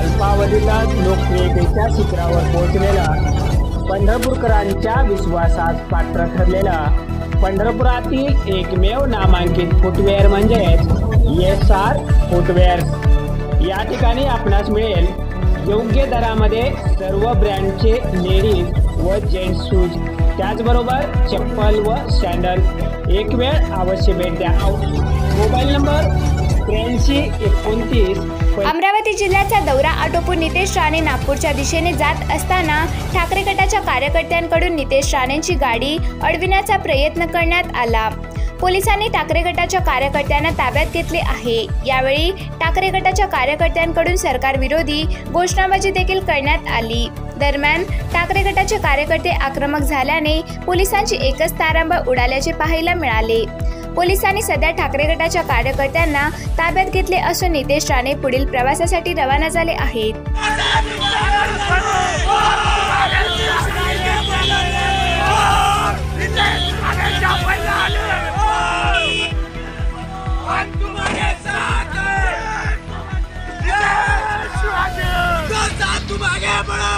अल्पावधीतच लोकप्रियतेच्या शिखरावर पोहोचलेला, पंढरपूरकरांच्या विश्वासास पात्र ठरलेला पंढरपुरातील एकमेव नामांकित फुटवेअर म्हणजेच एस.आर. फुटवेअर्स। या ठिकाणी आपणास मिळेल योग्य दरामध्ये सर्व ब्रँडचे लेडीज व जेंट्स शूज, त्याचबरोबर चप्पल व सॅन्डल। एक वेळ अवश्य भेट द्या। Mobile number 8329। अमरावती जिल्ह्याचा दौरा आटोपून नितेश राणे नागपूरच्या दिशेने जात असताना ठाकरे गटाच्या कार्यकर्त्यांकडून नितेश राणेंची गाडी अडविण्याचा प्रयत्न करण्यात आला। पोलिसांनी ठाकरे गटाच्या कार्यकर्त्यांना ताब्यात घेतले आहे। यावेळी ठाकरे गटाच्या कार्यकर्त्यांकडून सरकार विरोधी घोषणाबाजी देखील करण्यात आली। दरम्यान ठाकरे गटाचे कार्यकर्ते आक्रमक झाल्याने पोलिसांची एकच तारांबळ उडाल्याचे पाहायला मिळाले। पोलिसांनी सध्या ठाकरे गटाच्या कार्यकर्त्यांना ताब्यात घेतले असून नितेश राणे पुढील प्रवासासाठी रवाना झाले आहेत। आगे बढ़ो।